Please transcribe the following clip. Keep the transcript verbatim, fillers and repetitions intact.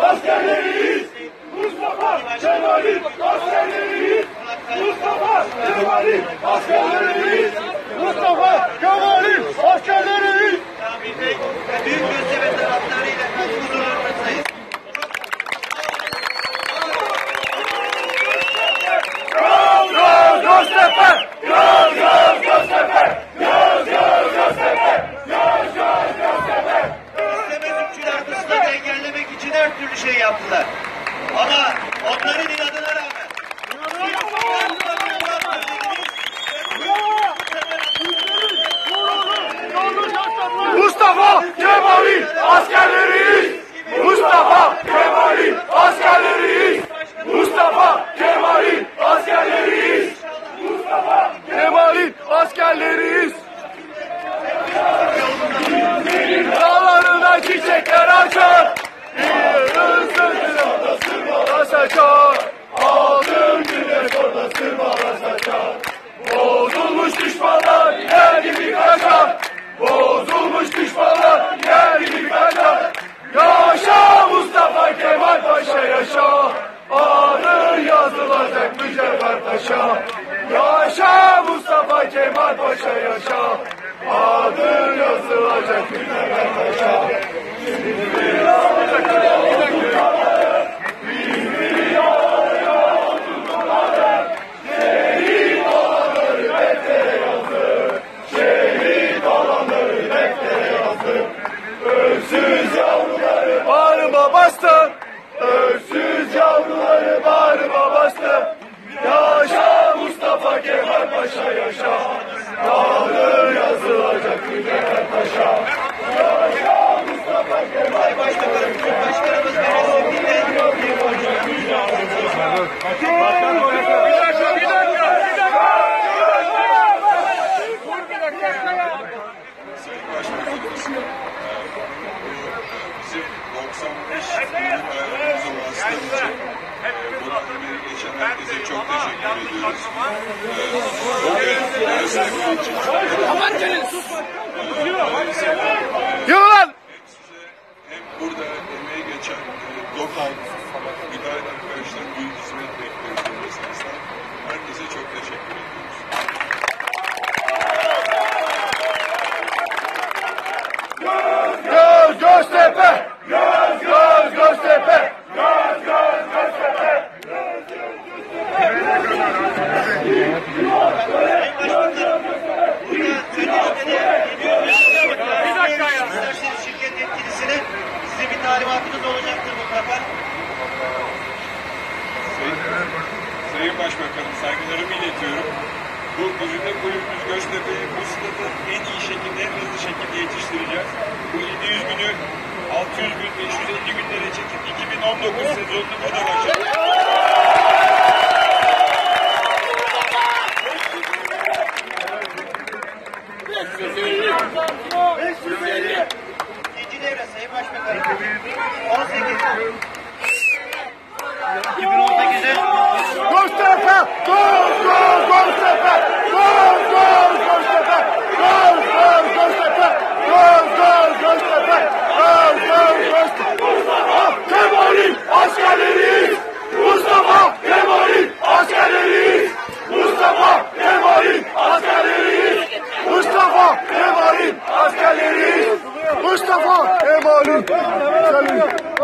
askerleriyiz. Mustafa Kemal'in askerleriyiz. Mustafa Kemal'in askerleriyiz. Mustafa Kemal'in askerleriyiz. Kamil Bey, büyük Göztepe taraftarıyla huzurlarınızdayız. Göz göz Göztepe! Göz göz Göztepe! Göz göz Göztepe! Göz göz Göztepe! İstemezlikçiler bu stadı engellemek için her türlü şey yaptılar. Ama onların inadına rağmen Mustafa Kemal'in askerleriyiz. Mustafa Kemal'in askerleriyiz. Mustafa Kemal'in askerleriyiz. Mustafa Kemal'in askerleriyiz. Dağlarına çiçekler açar. Yılın sırtına sırmalar saçar. Altın güneş orada sırmalar saçar. Bozulmuş düşmanlar yer gibi kaçar. Bozulmuş düşmanlar yer gibi kaçar. Yaşa Mustafa Kemal Paşa yaşa. Adı yazılacak mücevher taşa. Yaşa Mustafa Kemal Paşa yaşa. Adı yazılacak mücevher taşa. Öksüz yavruları bağrıma bastım. Öksüz yavruları bağrıma bastım. Yaşa Mustafa Kemal Paşa yaşa. Adı yazılacak mücevher taşa. Yaşa Mustafa Kemal Paşa yaşa. Başkanımız Beres'in Bizim doksan beş yıllık hayalimiz olan stat için burada emeği geçen herkese çok teşekkür ediyoruz. Bugün Göztepe için Yürü lan! hem size hem burada emeği geçen lokal müdahale arkadaşlar büyük hizmet bekliyoruz bu esnasında. Herkese çok teşekkür ediyoruz. Göz Göztepe! Göz göz Göztepe! Göz göz Göztepe! Bir dakika ya. İsterseniz şirket yetkilisine size bir talimatınız olacaktır mutlaka. Sayın, Sayın Başbakanım, saygılarımı iletiyorum. Bu güzide kulübümüz Göztepe'yi bu stadı en iyi şekilde, en hızlı şekilde yetiştireceğiz. Bu yedi yüz günü altı yüz gün, beş yüz elli günlere çekip iki bin on dokuz sezonunu burada başlayacağız. İkinci devre Sayın Başbakanım. on sekiz. iki bin on sekiz'e Göztepe! Göz göz Göztepe! Göz göz Göztepe! Göz göz Göztepe! Göz göz Göztepe! Göz göz Göztepe! Mustafa Kemal'in askerleriyiz! Mustafa Kemal'in askerleriyiz! Mustafa Kemal'in askerleriyiz! Mustafa Kemal'in askerleriyiz! Mustafa Kemal'in askerleriyiz!